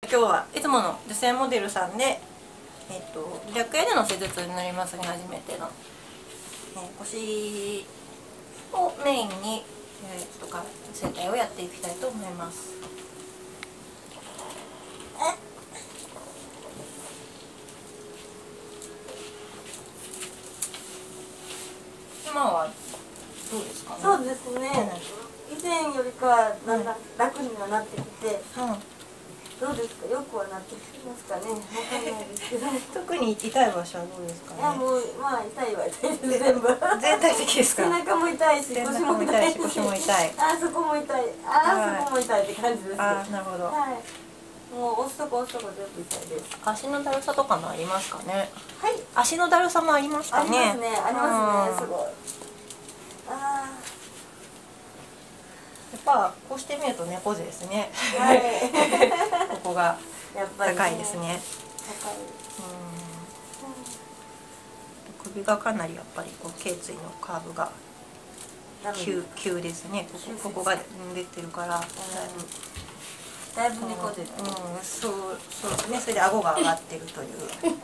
今日はいつもの女性モデルさんで、略影での施術になりますね。初めての、腰をメインに、整体をやっていきたいと思います。今はどうですかね。 そうですね、以前よりかはだんだん楽にはなってきて、どうですか、よくはなってきますかね、わかんないですけど特に痛い場所はどうですかね。 いや、もうまあ痛いは痛いです、全部全体的ですか。 背中も痛いし、腰も痛いし、 腰も痛い、 あそこも痛い、そこも痛いって感じです。 なるほど。 はい、もう押すとこ押すとこ全部痛いです。 足のだるさとかもありますかね。 はい、 足のだるさもありますかね。 ありますね、ありますね、すごい。 やっぱこうしてみると猫背ですね。 はいここが高いですね。 高い。 首がかなりやっぱりこう頸椎のカーブが急ですね。ここが出てるからだいぶ猫背。 そうですね。それで顎が上がってるという。 痛い。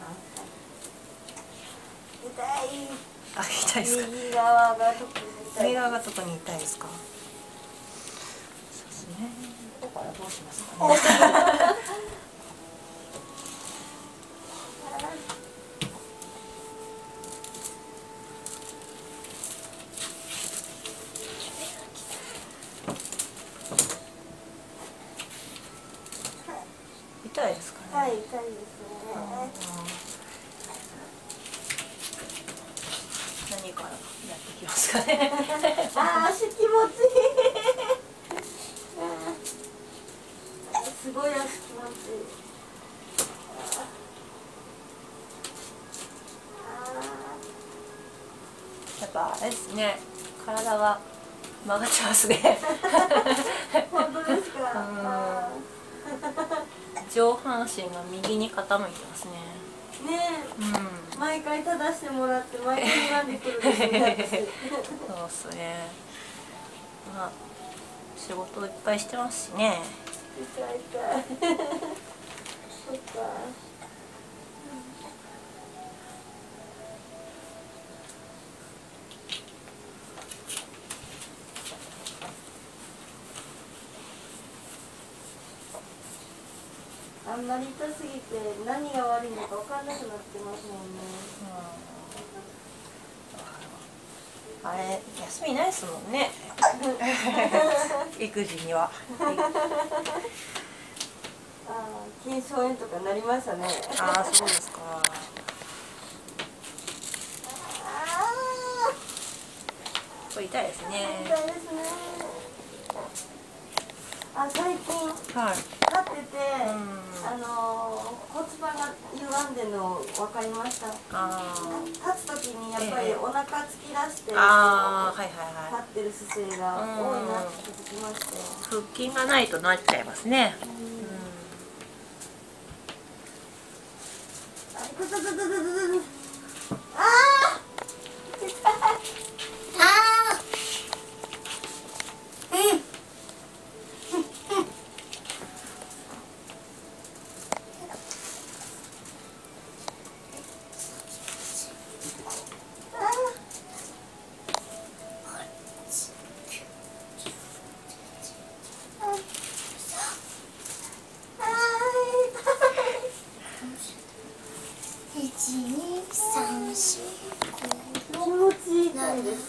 痛いですか。 右側が特に痛い。 右側が特に痛いですか。そうですね。ここからどうしますかね。痛いですかね。 はい、痛いですね。 何からやっていきますかね。 足気持ちいい。すごい足気持ちいい。 やっぱあれですね。体が曲がってますね。 本当ですか。 上半身が右に傾いてますね。 ねえ、毎回正してもらって毎回選んでくるんですよね。 そうですね。まあ仕事いっぱいしてますしね。 痛い痛い。そっか。あんまり痛すぎて何が悪いのか分かんなくなってますもんね。 あれ休みないですもんね。育児には。 筋鞘炎とかなりましたね。 そうですか。これ痛いですね。 痛いですね。最近立ってて、骨盤が歪んでるの分かりました。立つ時にやっぱりお腹突き出して立ってる姿勢が多いなって気づきまして。 腹筋がないとなっちゃいますね。 気持ちいい痛いです。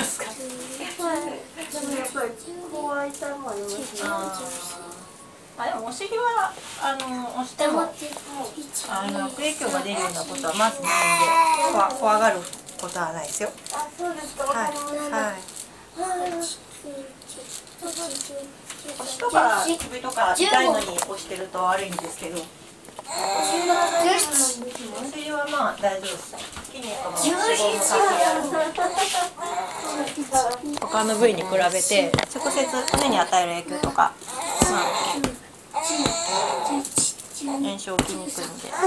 でもやっぱりこう痛いもありますね。 でもお尻は押しても悪影響が出るようなことはまずないんで、怖がることはないですよ。 そうですか。はい。 腰とか首とか痛いのに押してると悪いんですけど、お尻はまあ大丈夫です。筋肉も脂肪もたっぷりあるので、他の部位に比べて直接骨に与える影響とか、炎症起きにくいんで。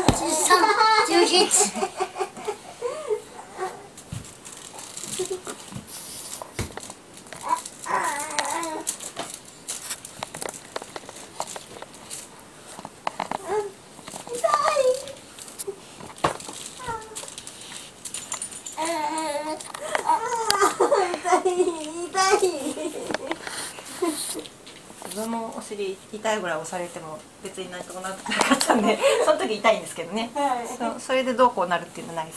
尻痛いぐらい押されても別になんともなかったんでその時痛いんですけどね、それでどうこうなるっていうのはないです。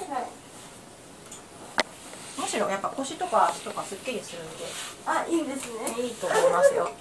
むしろやっぱ腰とか足とかすっきりするんで、 あ、いいですね。 いいと思いますよ。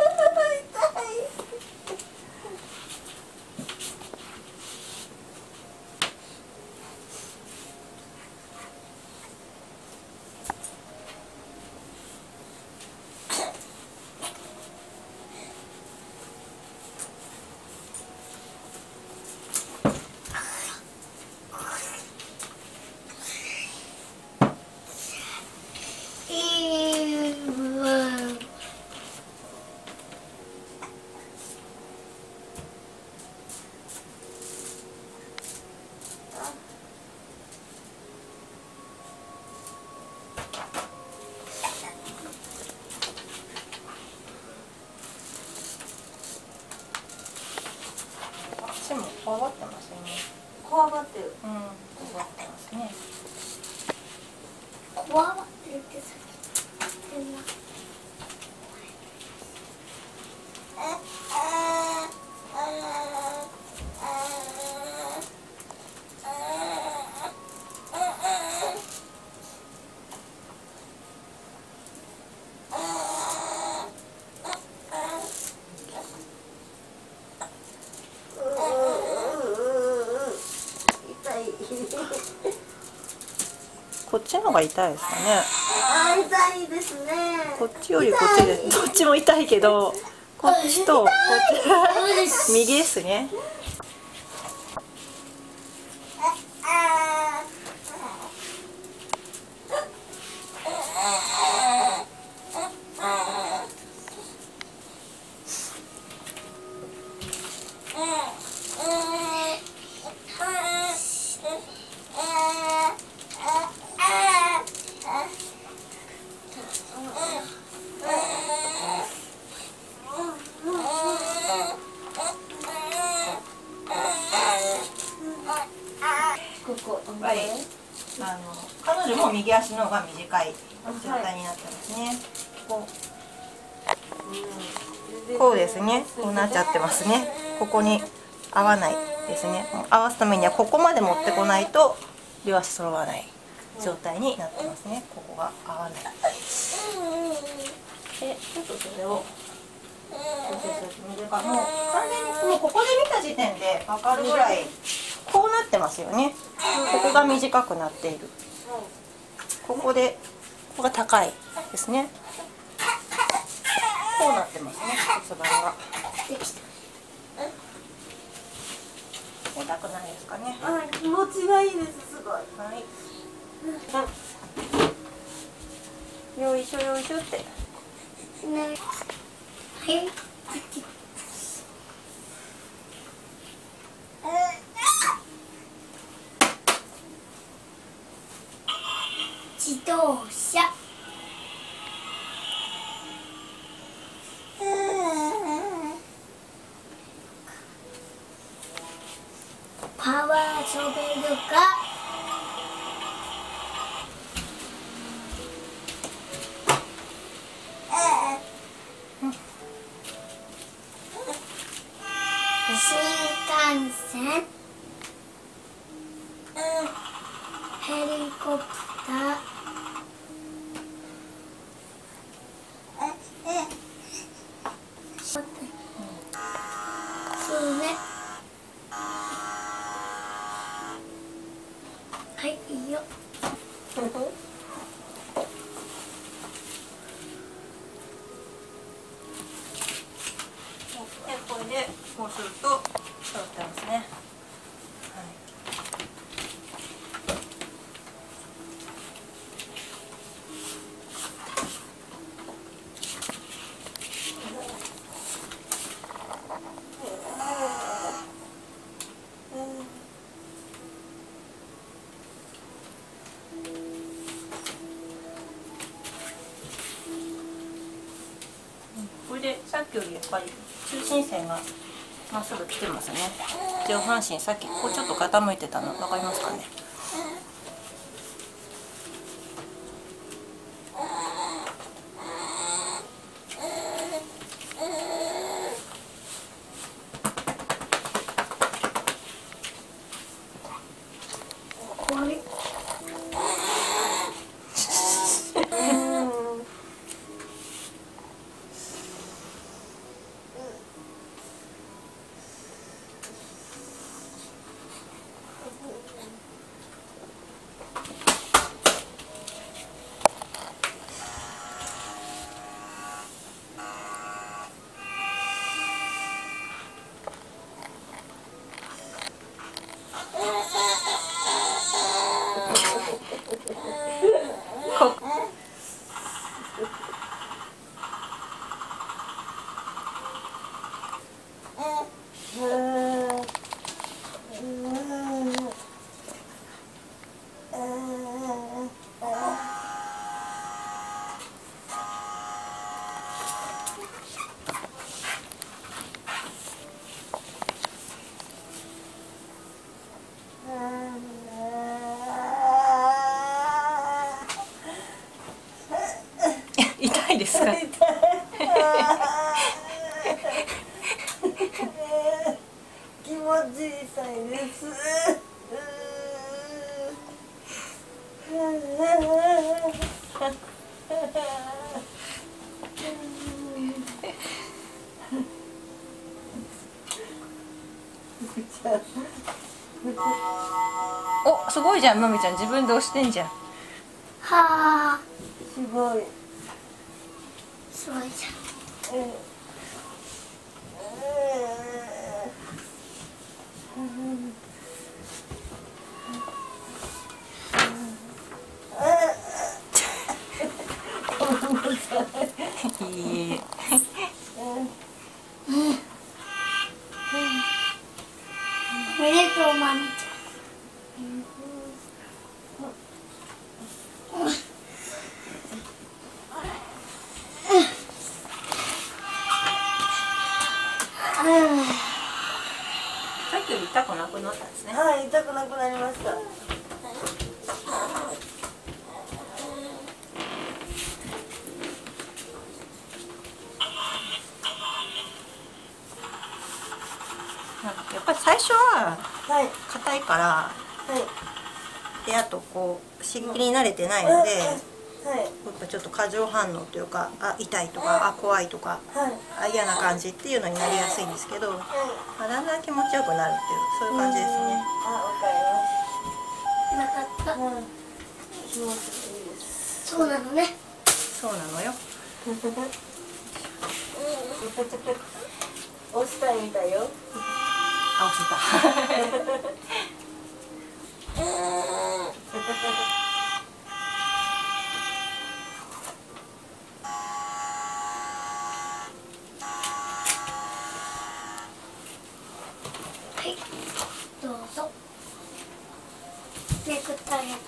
足もこわばってますよね。 こわばってる。 こわばってますね。 こわばってるってさっき言ってんな。 こっちのが痛いですかね。 あ、痛いですね。 こっちよりこっちです。どっちも痛いけど、こっちとこっち右ですね。彼女も右足の方が短い状態になってますね。こうですね。こうなっちゃってますね。ここに合わないですね。合わすためにはここまで持ってこないと両足揃わない状態になってますね。ここが合わない。で、ちょっとそれをもう完全にもうここで見た時点で分かるぐらいこうなってますよね。ここが短くなっている。ここでここが高いですね。こうなってますね。骨盤が。痛くないですかね。 あ、気持ちがいいです。すごい。 はい。よいしょよいしょって。 はい。自動車。パワーショベルか。新幹線。ヘリコプター。はい、いいよ。 これでこうすると揃ってますね。これでさっきよりやっぱり中心線がまっすぐ来てますね。上半身さっきこうちょっと傾いてたの分かりますかね。 もちいいです。 お、すごいじゃん、まみちゃん、自分で押してんじゃん。 はあ。 すごい。 すごいじゃん。 いい。 おめでとう、まみちゃん。 さっきより痛くなくなったんですね。 はい、痛くなくなりました。 やっぱり最初ははい硬いから、 はいであとこう湿気に慣れてないので、やはいっぱちょっと過剰反応というか、あ、痛いとか、あ、怖いとか、あ、嫌な感じっていうのになりやすいんですけど、まあ、だんだん気持ちよくなるっていうそういう感じですね。 あ、わかりなかった。 ます。気持ちいいです。 そうなのね。 そうなのよ。 押したいみたいよ。 あ、押せた。 はい。どうぞ。めくってあげて。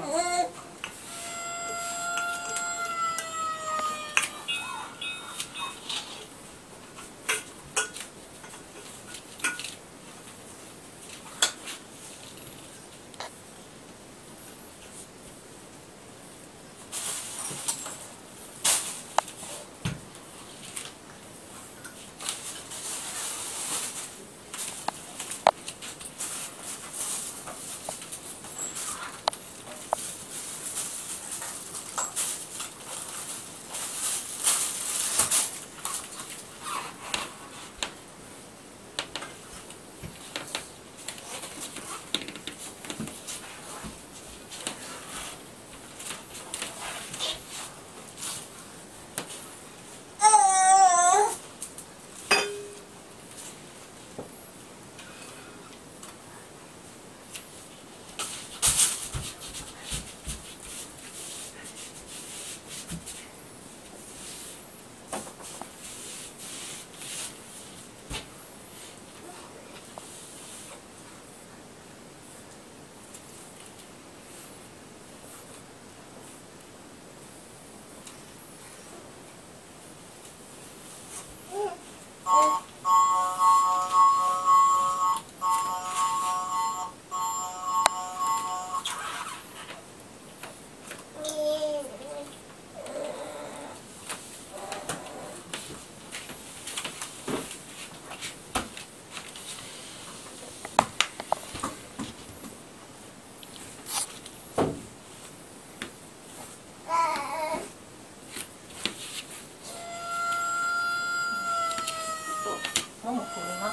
もも踏みます。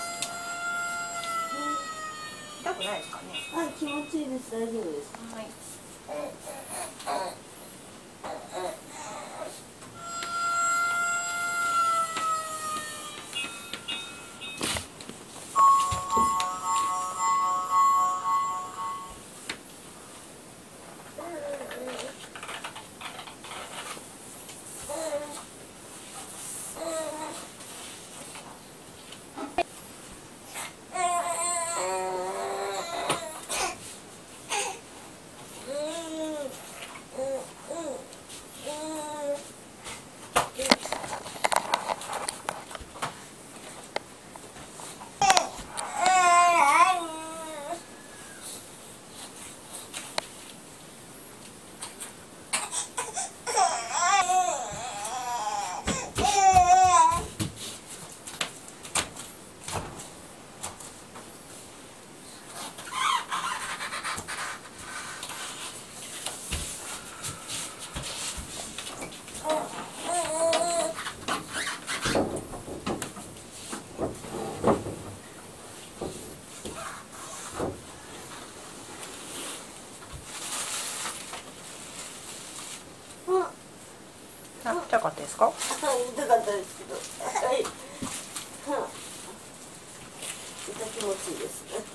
痛くないですかね。 はい、気持ちいいです。大丈夫です。 はい。 痛気持ちいいですね。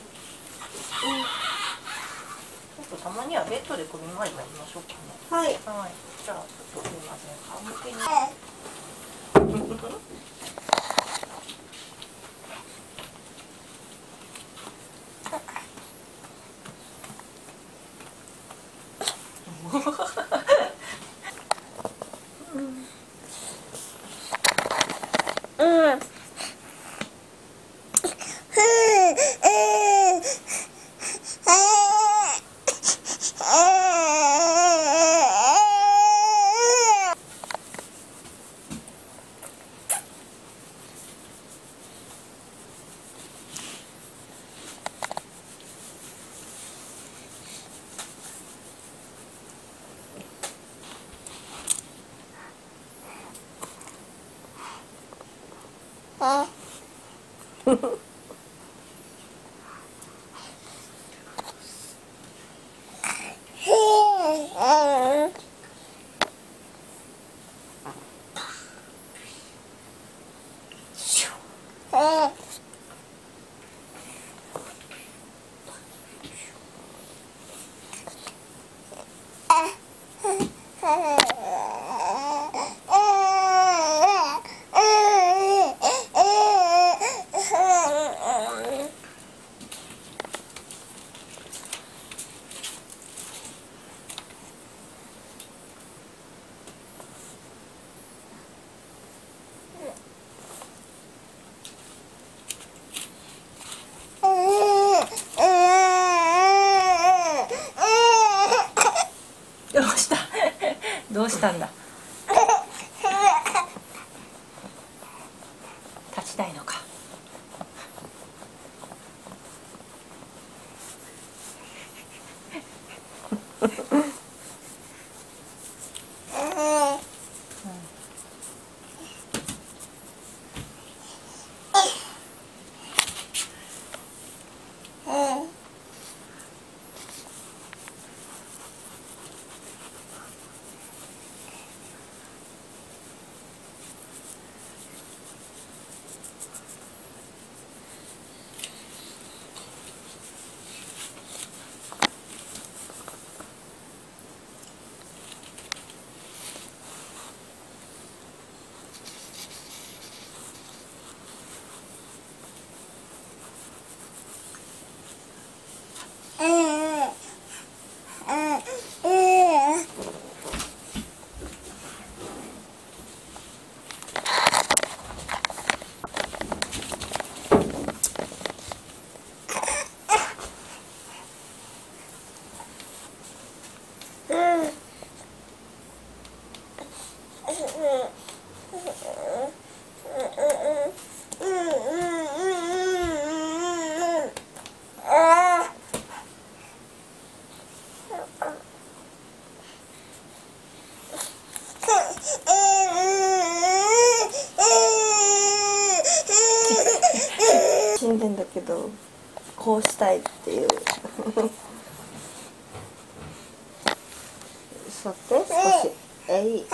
ちょっとたまにはベッドで首回りもやりましょうかね。 はい。 はい。じゃあちょっとすみません。仰向けに。どうしたどうしたんだ。立ちたいのか。 死んでんだけどこうしたいっていう座って少しえい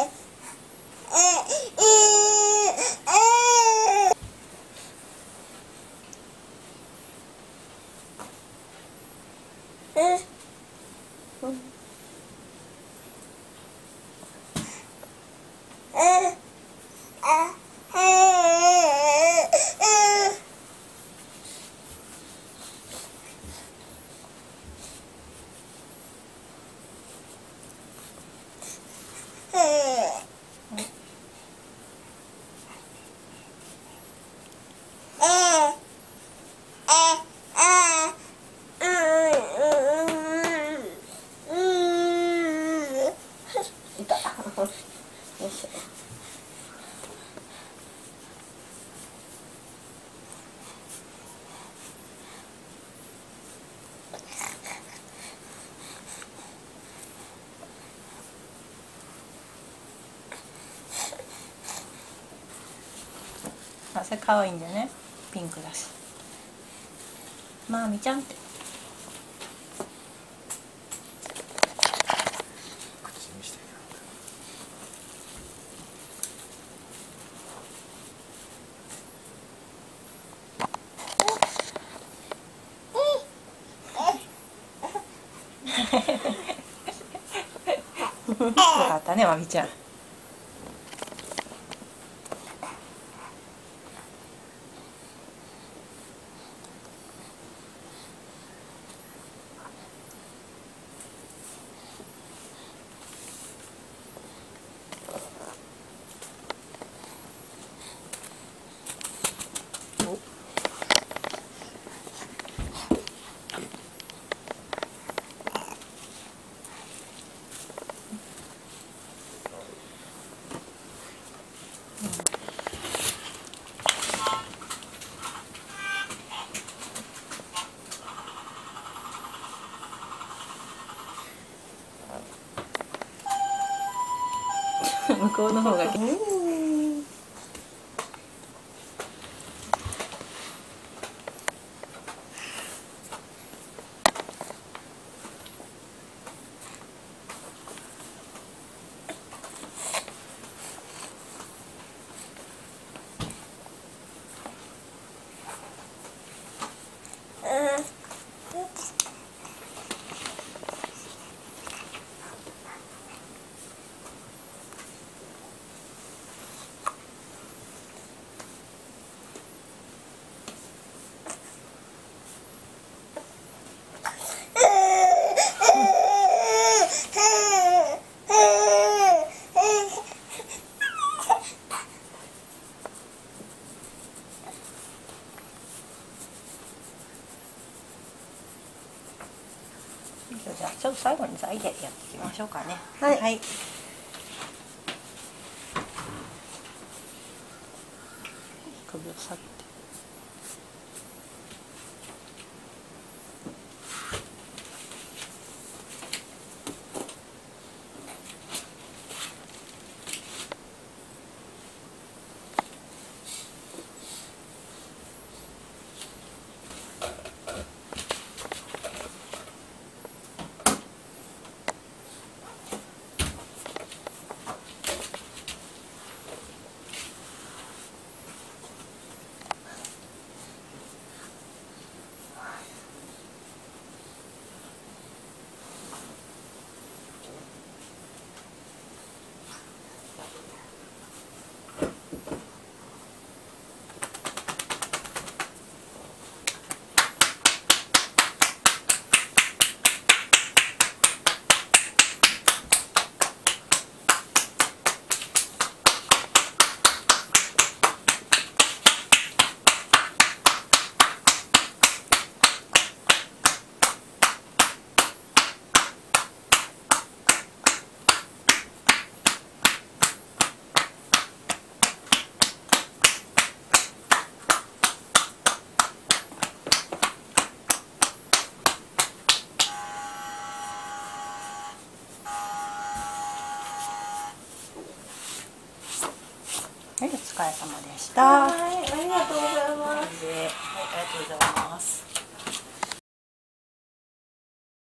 あ、それ可愛いんだよね。ピンクだし。まあみちゃんって。 よかったね、まみちゃん。向こうの方が。じゃあちょっと最後に材でやっていきましょうかね。 はい、 はい、首を下げて。はい、お疲れ様でした。 はい、ありがとうございます。 はい、ありがとうございます。